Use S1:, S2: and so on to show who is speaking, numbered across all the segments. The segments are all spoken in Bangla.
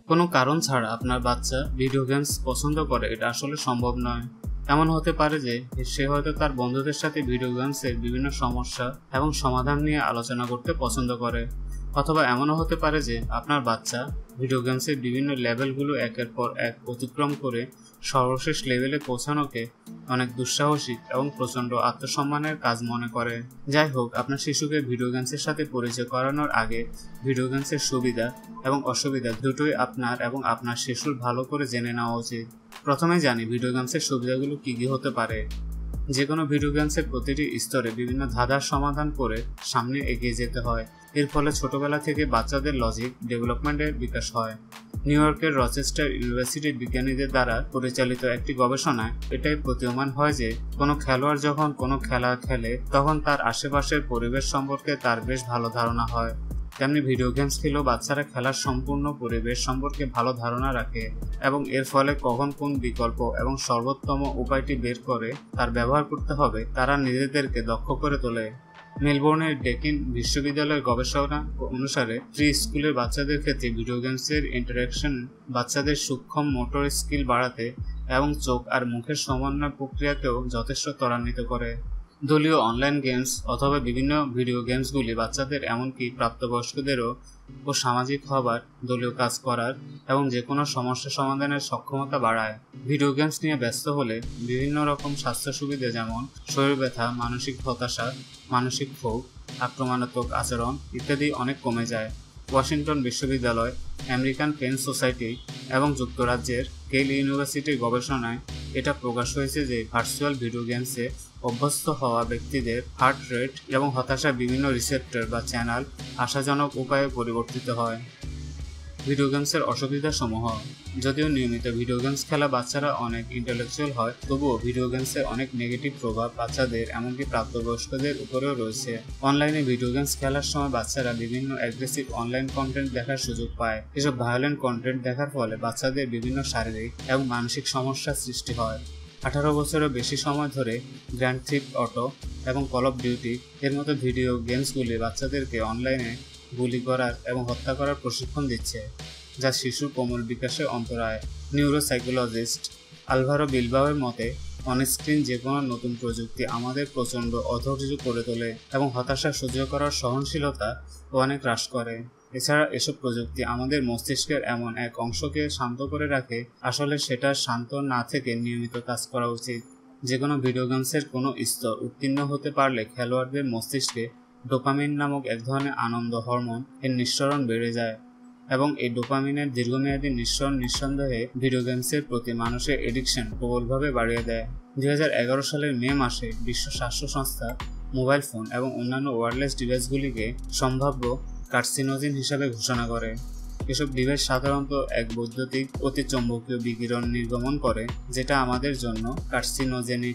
S1: কোনো কারণ ছাড়া আপনার বাচ্চা ভিডিও গেমস পছন্দ করে এটা আসলে সম্ভব নয়। এমন হতে পারে যে সে হয়তো তার বন্ধুদের সাথে ভিডিও গেমসের বিভিন্ন সমস্যা এবং সমাধান নিয়ে আলোচনা করতে পছন্দ করে, অথবা এমনও হতে পারে যে আপনার বাচ্চা ভিডিও গেমসের বিভিন্ন লেভেলগুলো একের পর এক অতিক্রম করে সর্বশেষ লেভেলে পৌঁছানোকে অনেক দুঃসাহসিক এবং প্রচণ্ড আত্মসম্মানের কাজ মনে করে। যাই হোক, আপনার শিশুকে ভিডিও গেমসের সাথে পরিচয় করানোর আগে ভিডিও গেমসের সুবিধা এবং অসুবিধা দুটোই আপনার এবং আপনার শিশুর ভালো করে জেনে নেওয়া উচিত। প্রথমে জানি ভিডিও গেমসের সুবিধাগুলো কী কী হতে পারে। যে কোনো ভিডিও গেমসের প্রতিটি স্তরে বিভিন্ন ধাঁধার সমাধান করে সামনে এগিয়ে যেতে হয়। এর ফলে ছোটবেলা থেকে বাচ্চাদের লজিক ডেভেলপমেন্টের বিকাশ হয়। নিউ ইয়র্কের রচেস্টার ইউনিভার্সিটির বিজ্ঞানীদের দ্বারা পরিচালিত একটি গবেষণায় এটাই প্রতীয়মান হয় যে কোনো খেলোয়াড় যখন কোনো খেলা খেলে তখন তার আশেপাশের পরিবেশ সম্পর্কে তার বেশ ভালো ধারণা হয়। তেমনি ভিডিও গেমস খেলেও বাচ্চারা খেলার সম্পূর্ণ পরিবেশ সম্পর্কে ভালো ধারণা রাখে এবং এর ফলে কখন কোন বিকল্প এবং সর্বোত্তম উপায়টি বের করে তার ব্যবহার করতে হবে তারা নিজেদেরকে দক্ষ করে তোলে। মেলবোর্নের ডেকিন বিশ্ববিদ্যালয়ের গবেষণা অনুসারে প্রি স্কুলের বাচ্চাদের ক্ষেত্রে ভিডিও গেমসের ইন্টারেকশন বাচ্চাদের সূক্ষ্ম মোটর স্কিল বাড়াতে এবং চোখ আর মুখের সমন্বয় প্রক্রিয়াকেও যথেষ্ট ত্বরান্বিত করে। দলীয় অনলাইন গেমস অথবা বিভিন্ন ভিডিও গেমসগুলি বাচ্চাদের এমনকি প্রাপ্তবয়স্কদেরও সামাজিক হবার, দলীয় কাজ করার এবং যে কোনো সমস্যা সমাধানের সক্ষমতা বাড়ায়। ভিডিও গেমস নিয়ে ব্যস্ত হলে বিভিন্ন রকম স্বাস্থ্য সুবিধা যেমন শরীর ব্যথা, মানসিক হতাশা, মানসিক ক্ষোভ, আক্রমণাত্মক আচরণ ইত্যাদি অনেক কমে যায়। ওয়াশিংটন বিশ্ববিদ্যালয়, আমেরিকান পেন সোসাইটি এবং যুক্তরাজ্যের কেল ইউনিভার্সিটির গবেষণায় এটা প্রকাশ হয়েছে যে ভার্চুয়াল ভিডিও গেমসে অভ্যস্ত হওয়া ব্যক্তিদের হার্ট রেট এবং হতাশার বিভিন্ন রিসেপ্টর বা চ্যানেল আশাজনক উপায়ে পরিবর্তিত হয়। ভিডিও গেমসের অসুবিধাসমূহ। যদিও নিয়মিত ভিডিও গেমস খেলা বাচ্চারা অনেক ইন্টেলেকচুয়াল হয়, তবুও ভিডিও গেমসের অনেক নেগেটিভ প্রভাব বাচ্চাদের এমনকি প্রাপ্তবয়স্কদের উপরেও রয়েছে। অনলাইনে ভিডিও গেমস খেলার সময় বাচ্চারা বিভিন্ন অ্যাগ্রেসিভ অনলাইন কন্টেন্ট দেখার সুযোগ পায়। এসব ভায়োলেন্ট কন্টেন্ট দেখার ফলে বাচ্চাদের বিভিন্ন শারীরিক এবং মানসিক সমস্যার সৃষ্টি হয়। 18 বছরের বেশি সময় ধরে গ্র্যান্ড থিফট অটো এবং কল অফ ডিউটি এর মতো ভিডিও গেমসগুলি বাচ্চাদেরকে অনলাইনে গুলি করার এবং হত্যা করার প্রশিক্ষণ দিচ্ছে, যা শিশুর কোমল বিকাশে অন্তরায়। নিউরোসাইকোলজিস্ট আলভারো বিলবাওয়ের মতে অনস্ক্রিন যে কোনো নতুন প্রযুক্তি আমাদের প্রচণ্ড অধৈর্য করে তোলে এবং হতাশা সহ্য করার সহনশীলতা অনেক হ্রাস করে। এছাড়া এসব প্রযুক্তি আমাদের মস্তিষ্কের এমন এক অংশকে শান্ত করে রাখে, আসলে সেটা শান্ত না থেকে নিয়মিত কাজ করা উচিত। যে কোনো ভিডিও গেমসের কোনো স্তর উত্তীর্ণ হতে পারলে খেলোয়াড়দের মস্তিষ্কে ডোপামিন নামক এক ধরনের আনন্দ হরমোন এর নিঃসরণ বেড়ে যায় এবং এই ডোপামিনের দীর্ঘমেয়াদী নিঃসরণ নিঃসন্দেহে ভিডিও গেমসের প্রতি মানুষের এডিকশন প্রবলভাবে বাড়িয়ে দেয়। 2011 সালের মে মাসে বিশ্ব স্বাস্থ্য সংস্থা মোবাইল ফোন এবং অন্যান্য ওয়্যারলেস ডিভাইসগুলিকে সম্ভাব্য কার্সিনোজেন হিসাবে ঘোষণা করে। এসব ডিভাইস সাধারণত এক বৈদ্যুতিক অতিচৌম্বকীয় বিকিরণ নির্গমন করে যেটা আমাদের জন্য কার্সিনোজেনিক।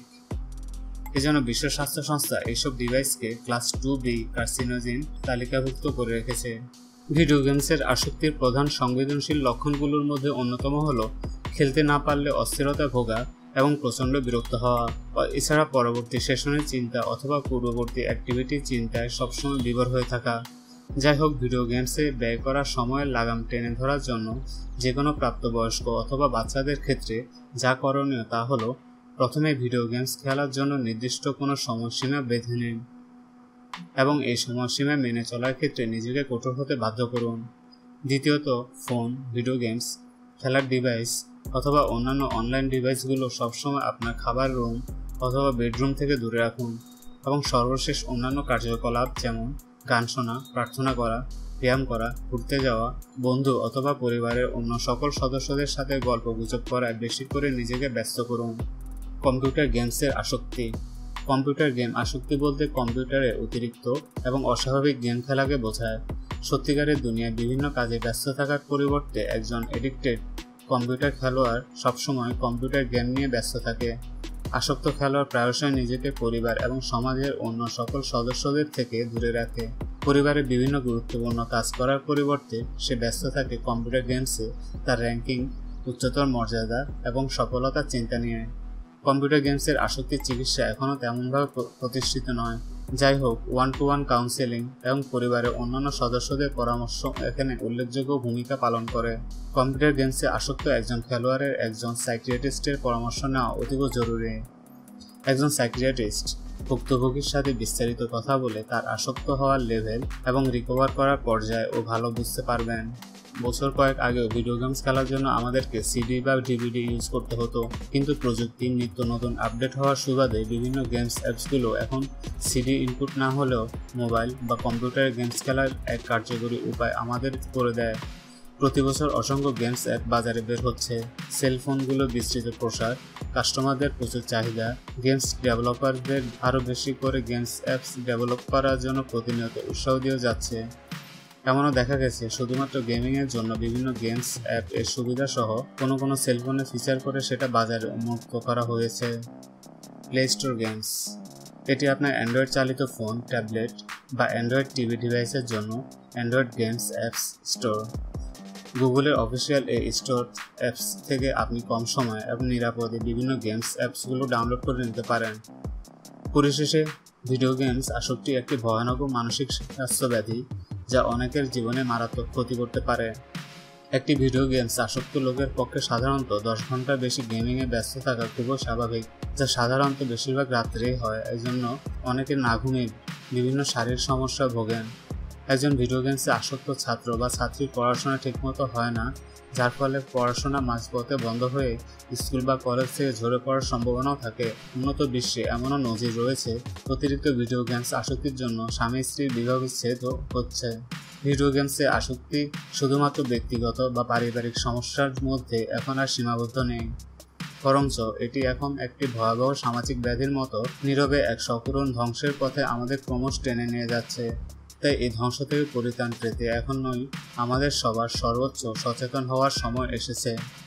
S1: এজন্য বিশ্ব স্বাস্থ্য সংস্থা এইসব ডিভাইসকে ক্লাস 2B কার্সিনোজেন তালিকাভুক্ত করে রেখেছে। ভিডিও গেমসের আসক্তির প্রধান সংবেদনশীল লক্ষণগুলোর মধ্যে অন্যতম হল খেলতে না পারলে অস্থিরতা ভোগা এবং প্রচণ্ড বিরক্ত হওয়া। এছাড়া পরবর্তী সেশনের চিন্তা অথবা পূর্ববর্তী অ্যাক্টিভিটির চিন্তায় সবসময় বিভোর হয়ে থাকা। যাই হোক, ভিডিও গেমসে ব্যয় করা সময়ের লাগাম টেনে ধরার জন্য যে কোনো প্রাপ্তবয়স্ক অথবা বাচ্চাদের ক্ষেত্রে যা করণীয় তা হলো প্রথমে ভিডিও গেমস খেলার জন্য নির্দিষ্ট কোনো সময়সীমা বেঁধে নিন এবং এই সময়সীমা মেনে চলার ক্ষেত্রে নিজেকে কঠোর হতে বাধ্য করুন। দ্বিতীয়ত, ফোন, ভিডিও গেমস খেলার ডিভাইস অথবা অন্যান্য অনলাইন ডিভাইসগুলো সবসময় আপনার খাবার রুম অথবা বেডরুম থেকে দূরে রাখুন এবং সর্বশেষ অন্যান্য কার্যকলাপ যেমন গান শোনা, প্রার্থনা করা, ব্যায়াম করা, ঘুরতে যাওয়া, বন্ধু অথবা পরিবারের অন্য সকল সদস্যদের সাথে গল্প গুজব করায় বেশি করে নিজেকে ব্যস্ত করুন। কম্পিউটার গেমসের আসক্তি। কম্পিউটার গেম আসক্তি বলতে কম্পিউটারে অতিরিক্ত এবং অস্বাভাবিক গেম খেলাকে বোঝায়। সত্যিকারের দুনিয়ায় বিভিন্ন কাজে ব্যস্ত থাকার পরিবর্তে একজন এডিক্টেড কম্পিউটার খেলোয়াড় সবসময় কম্পিউটার গেম নিয়ে ব্যস্ত থাকে। আসক্ত খেলোয়াড় প্রায়শই নিজেকে পরিবার এবং সমাজের অন্য সকল সদস্যদের থেকে দূরে রাখে। পরিবারের বিভিন্ন গুরুত্বপূর্ণ কাজ করার পরিবর্তে সে ব্যস্ত থাকে কম্পিউটার গেমসে তার র্যাঙ্কিং, উচ্চতর মর্যাদা এবং সফলতার চিন্তা নিয়ে। কম্পিউটার গেমসের আসক্তির চিকিৎসা এখনও তেমনভাবে প্রতিষ্ঠিত নয়। যাই হোক, ওয়ান টু ওয়ান কাউন্সেলিং এবং পরিবারের অন্যান্য সদস্যদের পরামর্শ এখানে উল্লেখযোগ্য ভূমিকা পালন করে। কম্পিউটার গেমসে আসক্ত একজন খেলোয়াড়ের একজন সাইকিয়াট্রিস্টের পরামর্শ নেওয়া অতীব জরুরি। একজন সাইকিয়াট্রিস্ট ভুক্তভোগীর সাথে বিস্তারিত কথা বলে তার আসক্ত হওয়ার লেভেল এবং রিকভার করার পর্যায় ও ভালো বুঝতে পারবেন। বছর কয়েক আগেও ভিডিও গেমস খেলার জন্য আমাদেরকে সিডি বা ডিভিডি ইউজ করতে হতো, কিন্তু প্রযুক্তির নিত্য নতুন আপডেট হওয়ার সুবাদে বিভিন্ন গেমস অ্যাপসগুলো এখন সিডি ইনপুট না হলেও মোবাইল বা কম্পিউটারে গেমস খেলার এক কার্যকরী উপায় আমাদের করে দেয়। প্রতি বছর অসংখ্য গেমস অ্যাপ বাজারে বের হচ্ছে। সেলফোনগুলো বিস্তৃত প্রসার, কাস্টমারদের প্রচুর চাহিদা, গেমস ডেভেলপারদের আরও বেশি করে গেমস অ্যাপস ডেভেলপ করার জন্য প্রতিনিয়ত উৎসাহ দিয়ে যাচ্ছে। এমনও দেখা গেছে শুধুমাত্র গেমিংয়ের জন্য বিভিন্ন গেমস অ্যাপ এর সুবিধা সহ কোনো সেলফোনে ফিচার করে সেটা বাজারে উন্মুক্ত করা হয়েছে। প্লে স্টোর গেমস, এটি আপনার অ্যান্ড্রয়েড চালিত ফোন, ট্যাবলেট বা অ্যান্ড্রয়েড টিভি ডিভাইসের জন্য অ্যান্ড্রয়েড গেমস অ্যাপস স্টোর। গুগলের অফিসিয়াল এই স্টোর অ্যাপস থেকে আপনি কম সময়ে এবং নিরাপদে বিভিন্ন গেমস অ্যাপসগুলো ডাউনলোড করে নিতে পারেন। পরিশেষে, ভিডিও গেমস আসক্তি একটি ভয়ানক মানসিক স্বাস্থ্য ব্যাধি যা অনেকের জীবনে মারাত্মক ক্ষতি করতে পারে। একটি ভিডিও গেমস আসক্ত লোকের পক্ষে সাধারণত 10 ঘন্টার বেশি গেমিংয়ে ব্যস্ত থাকা খুবই স্বাভাবিক, যা সাধারণত বেশিরভাগ রাত্রেই হয়। এই জন্য অনেকে না ঘুমিয়ে বিভিন্ন শারীরিক সমস্যা ভোগেন। একজন ভিডিও গেমসে আসক্ত ছাত্র বা ছাত্রীর পড়াশোনা ঠিকমতো হয় না, যার ফলে পড়াশোনা মাঝপথে বন্ধ হয়ে স্কুল বা কলেজ থেকে ঝরে পড়ার সম্ভাবনাও থাকে। উন্নত বিশ্বে এমনও নজির রয়েছে অতিরিক্ত ভিডিও গেমস আসক্তির জন্য স্বামী স্ত্রীর বিবাহ বিচ্ছেদ হচ্ছে। ভিডিও গেমসে আসক্তি শুধুমাত্র ব্যক্তিগত বা পারিবারিক সমস্যার মধ্যে এখন আর সীমাবদ্ধ নেই, বরঞ্চ এটি এখন একটি ভয়াবহ সামাজিক ব্যাধির মতো নীরবে এক সকরুণ ধ্বংসের পথে আমাদের ক্রমশ টেনে নিয়ে যাচ্ছে। তাই এই ধ্বংস থেকে পরিত্রাণ পেতে এখনই আমাদের সবার সর্বোচ্চ সচেতন হওয়ার সময় এসেছে।